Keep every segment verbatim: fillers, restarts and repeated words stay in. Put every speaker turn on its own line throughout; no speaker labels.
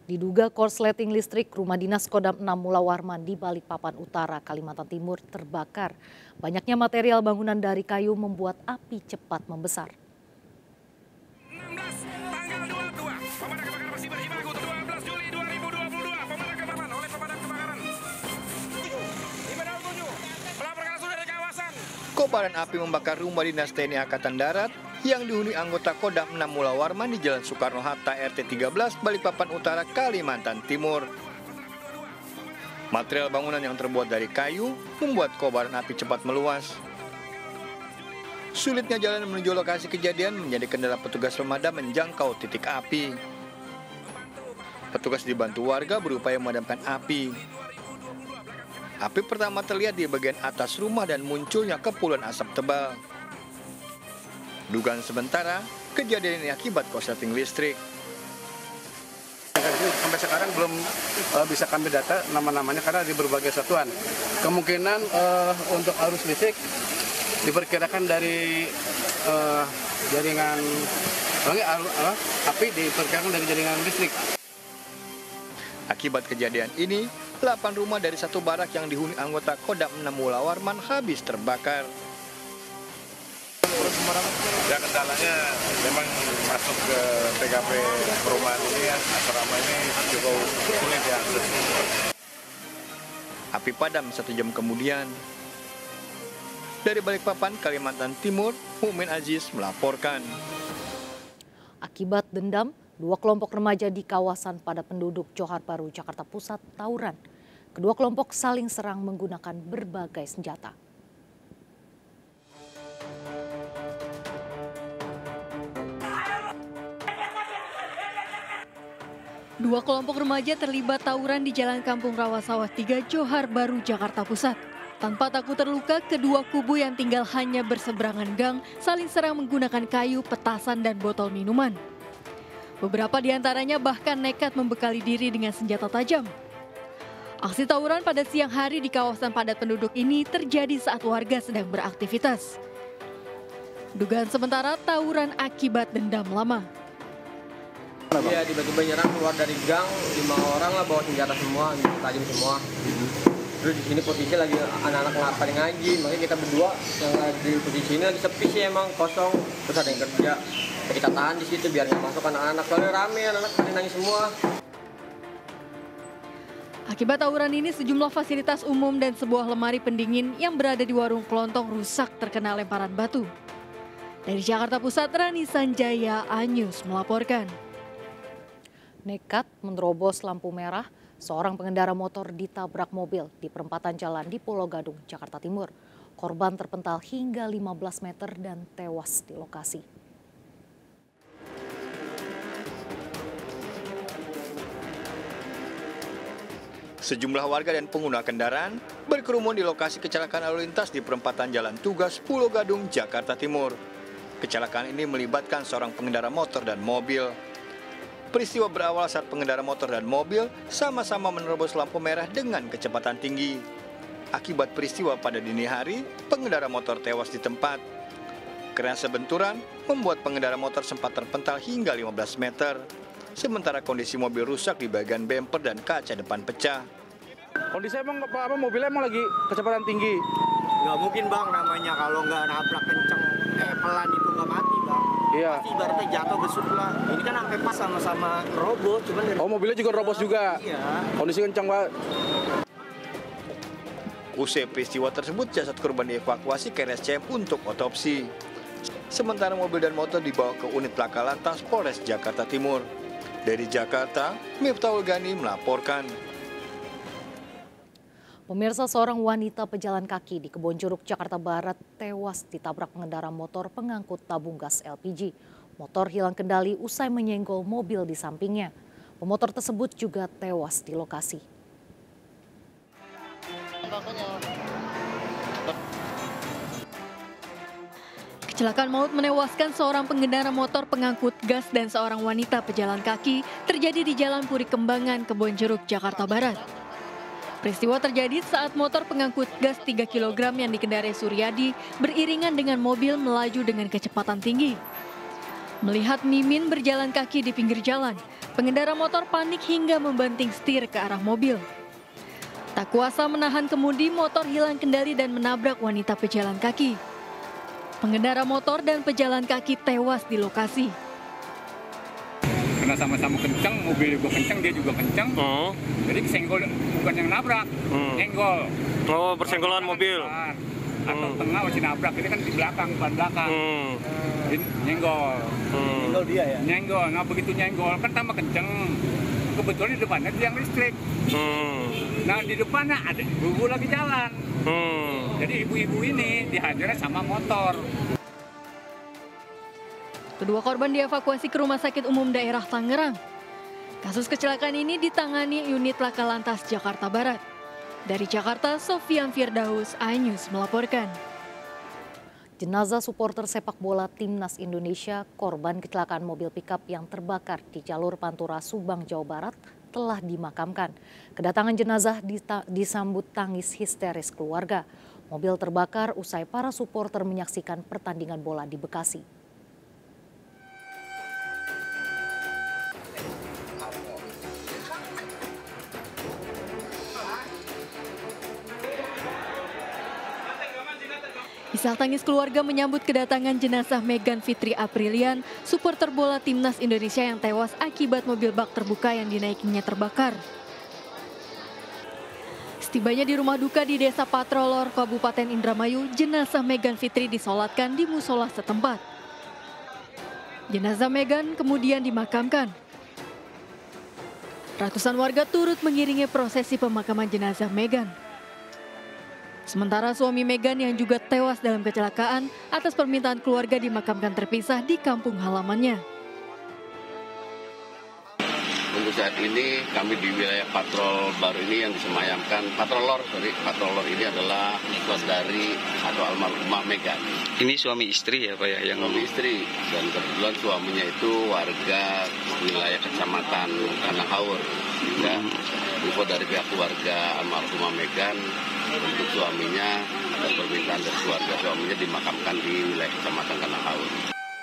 Diduga korsleting listrik rumah dinas Kodam enam Mula Warman di Balikpapan Utara, Kalimantan Timur terbakar. Banyaknya material bangunan dari kayu membuat api cepat membesar.
Kobaran api membakar rumah dinas T N I Angkatan Darat yang dihuni anggota Kodam enam Mula Warman di Jalan Soekarno-Hatta R T tiga belas Balikpapan Utara, Kalimantan Timur. Material bangunan yang terbuat dari kayu membuat kobaran api cepat meluas. Sulitnya jalan menuju lokasi kejadian menjadi kendala petugas pemadam menjangkau titik api. Petugas dibantu warga berupaya memadamkan api. Api pertama terlihat di bagian atas rumah dan munculnya kepulan asap tebal. Dugaan sementara, kejadian ini akibat korsleting listrik.
Sampai sekarang belum uh, bisa kami data nama-namanya karena di berbagai satuan. Kemungkinan uh, untuk arus listrik diperkirakan dari uh, jaringan uh, uh, api diperkirakan dari jaringan listrik.
Akibat kejadian ini, delapan rumah dari satu barak yang dihuni anggota Kodam enam Mula Warman habis terbakar.
Ya, kendalanya memang masuk ke T K P perumahan ini ya, asrama ini cukup sulit ya.
Api padam satu jam kemudian. Dari Balikpapan, Kalimantan Timur, Mumin Aziz melaporkan.
Akibat dendam, dua kelompok remaja di kawasan padat penduduk Johar Baru, Jakarta Pusat tawuran. Kedua kelompok saling serang menggunakan berbagai senjata.
Dua kelompok remaja terlibat tawuran di Jalan Kampung Rawasawah tiga, Johar Baru, Jakarta Pusat. Tanpa takut terluka, kedua kubu yang tinggal hanya berseberangan gang saling serang menggunakan kayu, petasan, dan botol minuman. Beberapa di antaranya bahkan nekat membekali diri dengan senjata tajam. Aksi tawuran pada siang hari di kawasan padat penduduk ini terjadi saat warga sedang beraktivitas. Dugaan sementara tawuran akibat dendam lama.
Iya, tiba-tiba nyerang keluar dari gang, lima orang lah bawa senjata semua, tajam semua. Terus di sini posisi lagi anak-anak pada ngaji, makanya kita berdua yang di posisi ini lagi sepi sih emang kosong. Terus ada yang kerja, ya kita tahan di situ biar nggak masuk anak-anak, soalnya rame anak-anak pada nangis semua.
Akibat tawuran ini sejumlah fasilitas umum dan sebuah lemari pendingin yang berada di warung kelontong rusak terkena lemparan batu. Dari Jakarta Pusat, Rani Sanjaya, Anyus melaporkan.
Nekat menerobos lampu merah, seorang pengendara motor ditabrak mobil di perempatan jalan di Pulau Gadung, Jakarta Timur. Korban terpental hingga lima belas meter dan tewas di lokasi.
Sejumlah warga dan pengguna kendaraan berkerumun di lokasi kecelakaan lalu lintas di perempatan Jalan Tugas, Pulau Gadung, Jakarta Timur. Kecelakaan ini melibatkan seorang pengendara motor dan mobil. Peristiwa berawal saat pengendara motor dan mobil sama-sama menerobos lampu merah dengan kecepatan tinggi. Akibat peristiwa pada dini hari, pengendara motor tewas di tempat. Kerasa benturan membuat pengendara motor sempat terpental hingga lima belas meter. Sementara kondisi mobil rusak di bagian bemper dan kaca depan pecah.
Kondisi emang apa, apa mobilnya emang lagi kecepatan tinggi?
Nggak mungkin bang, namanya kalau nggak nabrak kenceng, eh pelan itu nggak mati bang.
Iya.
Pasti ibaratnya jatuh besuk lah. Ini kan sampai pas sama-sama robot, cuman dari...
Oh, mobilnya juga robos juga?
Iya.
Kondisi kencang banget.
Usai peristiwa tersebut, jasad korban dievakuasi ke R S C M untuk otopsi. Sementara mobil dan motor dibawa ke unit laka lantas Polres Jakarta Timur. Dari Jakarta, Miftahul Gani melaporkan.
Pemirsa, seorang wanita pejalan kaki di Kebonjeruk, Jakarta Barat tewas ditabrak pengendara motor pengangkut tabung gas L P G. Motor hilang kendali usai menyenggol mobil di sampingnya. Pemotor tersebut juga tewas di lokasi.
Kecelakaan maut menewaskan seorang pengendara motor pengangkut gas dan seorang wanita pejalan kaki terjadi di Jalan Puri Kembangan, Kebonjeruk, Jakarta Barat. Peristiwa terjadi saat motor pengangkut gas tiga kilogram yang dikendarai Suryadi beriringan dengan mobil melaju dengan kecepatan tinggi. Melihat Mimin berjalan kaki di pinggir jalan, pengendara motor panik hingga membanting setir ke arah mobil. Tak kuasa menahan kemudi, motor hilang kendali dan menabrak wanita pejalan kaki. Pengendara motor dan pejalan kaki tewas di lokasi.
Karena sama-sama kencang, mobil juga kencang, dia juga kencang. Oh. Jadi kesenggol, bukan yang nabrak, hmm. nyenggol.
Oh, bersenggolan mobil.
Atau hmm. tengah masih nabrak, ini kan di belakang, ban belakang. Hmm. Jadi, nyenggol. Hmm.
Nyenggol dia ya?
Nyenggol, nah begitu nyenggol kan tambah kencang. Kebetulan di depannya tiang listrik. Hmm. Nah di depannya ada ibu lagi jalan. Hmm. Jadi ibu-ibu ini dihajarnya sama motor.
Kedua korban dievakuasi ke Rumah Sakit Umum Daerah Tangerang. Kasus kecelakaan ini ditangani unit Laka Lantas Jakarta Barat. Dari Jakarta, Sofian Firdaus, iNews melaporkan.
Jenazah supporter sepak bola Timnas Indonesia, korban kecelakaan mobil pickup yang terbakar di jalur Pantura, Subang, Jawa Barat, telah dimakamkan. Kedatangan jenazah disambut tangis histeris keluarga. Mobil terbakar usai para supporter menyaksikan pertandingan bola di Bekasi.
Isak tangis keluarga menyambut kedatangan jenazah Megan Fitri Aprilian, supporter bola Timnas Indonesia yang tewas akibat mobil bak terbuka yang dinaikinya terbakar. Setibanya di rumah duka di Desa Patrolor, Kabupaten Indramayu, jenazah Megan Fitri disolatkan di musola setempat. Jenazah Megan kemudian dimakamkan. Ratusan warga turut mengiringi prosesi pemakaman jenazah Megan. Sementara suami Megan yang juga tewas dalam kecelakaan atas permintaan keluarga dimakamkan terpisah di kampung halamannya.
Untuk saat ini kami di wilayah patrol baru ini yang disemayamkan, patrolor, sorry, patrolor ini adalah saudari atau almarhumah Megan.
Ini suami istri ya Pak ya? Yang
suami istri, dan kebetulan suaminya itu warga wilayah kecamatan Kanahaur. Ya, info dari pihak keluarga almarhumah Megan, untuk suaminya dan permintaan dari keluarga suaminya dimakamkan di wilayah kecamatan Kanahaur.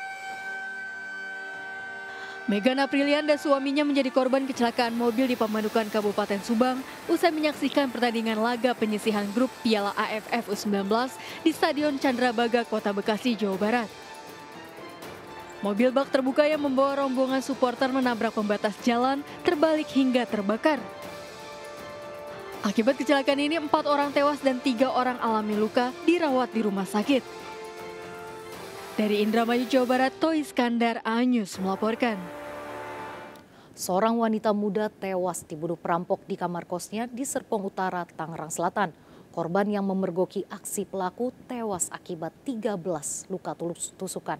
Megan Aprilian dan suaminya menjadi korban kecelakaan mobil di Pamanukan Kabupaten Subang usai menyaksikan pertandingan laga penyisihan grup Piala A F F U sembilan belas di Stadion Candrabaga, Kota Bekasi, Jawa Barat. Mobil bak terbuka yang membawa rombongan supporter menabrak pembatas jalan, terbalik hingga terbakar. Akibat kecelakaan ini, empat orang tewas dan tiga orang alami luka dirawat di rumah sakit. Dari Indramayu, Jawa Barat, Toy Iskandar, iNews melaporkan.
Seorang wanita muda tewas dibunuh perampok di kamar kosnya di Serpong Utara, Tangerang Selatan. Korban yang memergoki aksi pelaku tewas akibat tiga belas luka tusukan.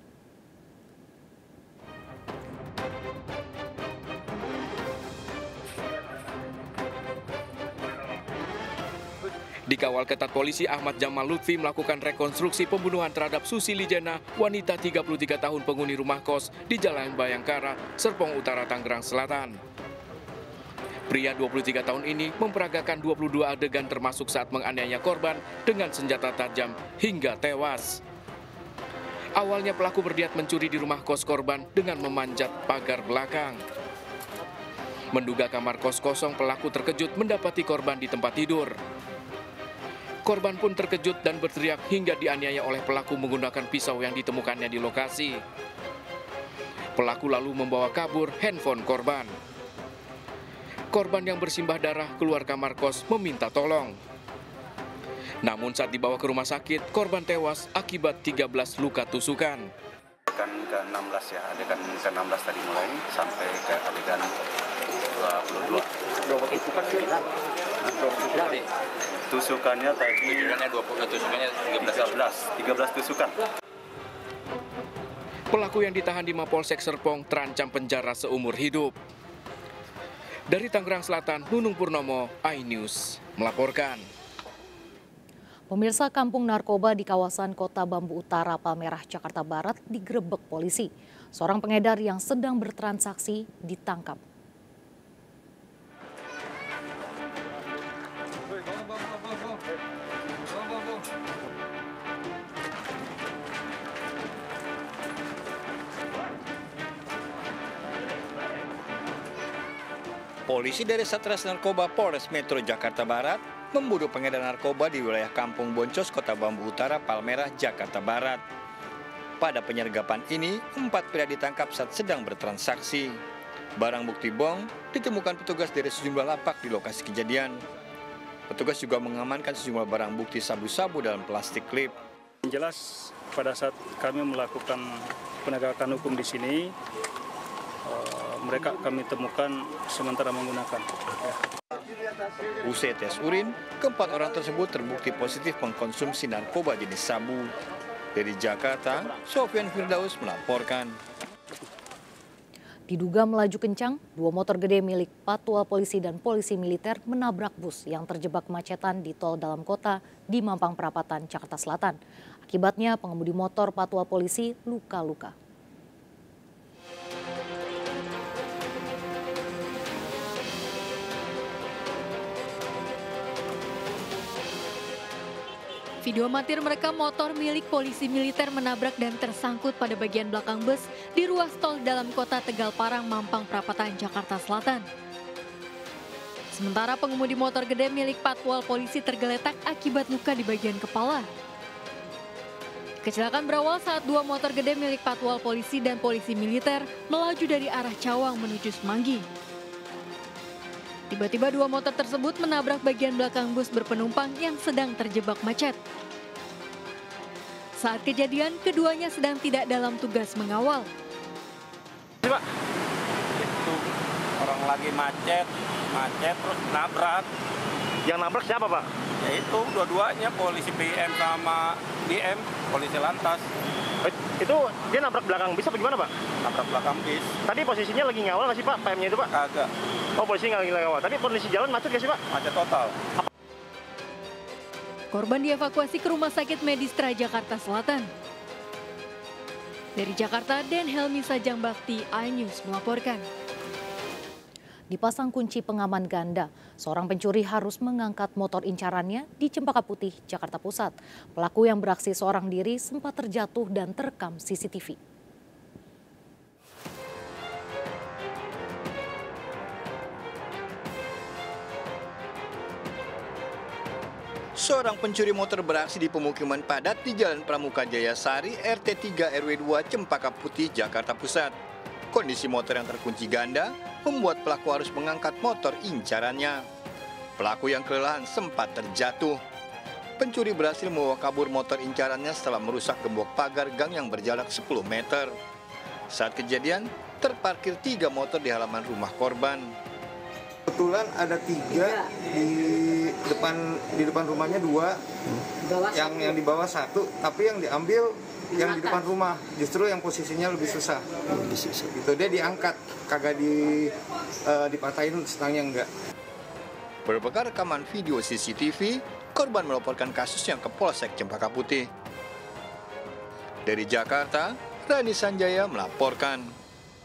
Dikawal ketat polisi, Ahmad Jamal Lutfi melakukan rekonstruksi pembunuhan terhadap Susi Lijena, wanita tiga puluh tiga tahun penghuni rumah kos di Jalan Bayangkara, Serpong Utara, Tangerang Selatan. Pria dua puluh tiga tahun ini memperagakan dua puluh dua adegan termasuk saat menganiaya korban dengan senjata tajam hingga tewas. Awalnya pelaku berniat mencuri di rumah kos korban dengan memanjat pagar belakang. Menduga kamar kos kosong, pelaku terkejut mendapati korban di tempat tidur. Korban pun terkejut dan berteriak hingga dianiaya oleh pelaku menggunakan pisau yang ditemukannya di lokasi. Pelaku lalu membawa kabur handphone korban. Korban yang bersimbah darah keluar kamar kos meminta tolong. Namun saat dibawa ke rumah sakit, korban tewas akibat tiga belas luka tusukan.
Adegan ke enam belas ya, adegan ke enam belas tadi mulai sampai ke adegan dua puluh dua.
Berapa tusukan sih?
Tusukannya tadi
tusukannya dua puluh, tusukannya
tiga belas, tiga belas tusukan.
Pelaku yang ditahan di Mapolsek Serpong terancam penjara seumur hidup. Dari Tangerang Selatan, Nunung Purnomo, iNews melaporkan.
Pemirsa, kampung narkoba di kawasan Kota Bambu Utara, Palmerah, Jakarta Barat digerebek polisi. Seorang pengedar yang sedang bertransaksi ditangkap.
Polisi dari Satres Narkoba Polres Metro Jakarta Barat memburu pengedar narkoba di wilayah Kampung Boncos, Kota Bambu Utara, Palmerah, Jakarta Barat. Pada penyergapan ini, empat pria ditangkap saat sedang bertransaksi. Barang bukti bong ditemukan petugas dari sejumlah lapak di lokasi kejadian. Petugas juga mengamankan sejumlah barang bukti sabu-sabu dalam plastik klip.
Yang jelas, pada saat kami melakukan penegakan hukum di sini, mereka kami temukan sementara menggunakan. Ya.
Usai tes urin, keempat orang tersebut terbukti positif mengkonsumsi narkoba jenis sabu. Dari Jakarta, Sofyan Firdaus melaporkan.
Diduga melaju kencang, dua motor gede milik Patwal Polisi dan Polisi Militer menabrak bus yang terjebak kemacetan di tol dalam kota di Mampang Perapatan, Jakarta Selatan. Akibatnya pengemudi motor Patwal Polisi luka-luka.
Video amatir merekam motor milik Polisi Militer menabrak dan tersangkut pada bagian belakang bus di ruas tol dalam kota Tegal Parang, Mampang Perapatan, Jakarta Selatan. Sementara pengemudi motor gede milik Patwal Polisi tergeletak akibat luka di bagian kepala. Kecelakaan berawal saat dua motor gede milik Patwal Polisi dan Polisi Militer melaju dari arah Cawang menuju Semanggi. Tiba-tiba dua motor tersebut menabrak bagian belakang bus berpenumpang yang sedang terjebak macet. Saat kejadian, keduanya sedang tidak dalam tugas mengawal.
Pak, itu orang lagi macet, macet terus nabrak. Yang nabrak siapa, Pak? Ya itu dua-duanya, polisi P M sama D M, polisi lantas.
Itu dia nabrak belakang bis apa gimana, Pak?
Nabrak belakang bis.
Tadi posisinya lagi ngawal nggak sih, Pak? P M-nya itu, Pak?
Kagak.
Oh, polisi nggak lagi ngawal. Tadi kondisi jalan macet nggak sih, Pak?
Macet total.
Korban dievakuasi ke Rumah Sakit Medistra Jakarta Selatan. Dari Jakarta, Den Helmi Sajang Bakti, iNews melaporkan.
Dipasang kunci pengaman ganda, seorang pencuri harus mengangkat motor incarannya di Cempaka Putih, Jakarta Pusat. Pelaku yang beraksi seorang diri sempat terjatuh dan terekam C C T V.
Seorang pencuri motor beraksi di pemukiman padat di Jalan Pramuka Jayasari, R T tiga R W dua, Cempaka Putih, Jakarta Pusat. Kondisi motor yang terkunci ganda membuat pelaku harus mengangkat motor incarannya. Pelaku yang kelelahan sempat terjatuh. Pencuri berhasil membawa kabur motor incarannya setelah merusak gembok pagar gang yang berjarak sepuluh meter. Saat kejadian, terparkir tiga motor di halaman rumah korban.
Kebetulan ada tiga di depan di depan rumahnya dua, yang yang di bawah satu, tapi yang diambil yang di depan rumah justru yang posisinya lebih susah. Itu dia diangkat, kagak di uh, dipatahin stangnya enggak.
Berbekal rekaman video C C T V, korban melaporkan kasusnya ke Polsek Cempaka Putih. Dari Jakarta, Rani Sanjaya melaporkan.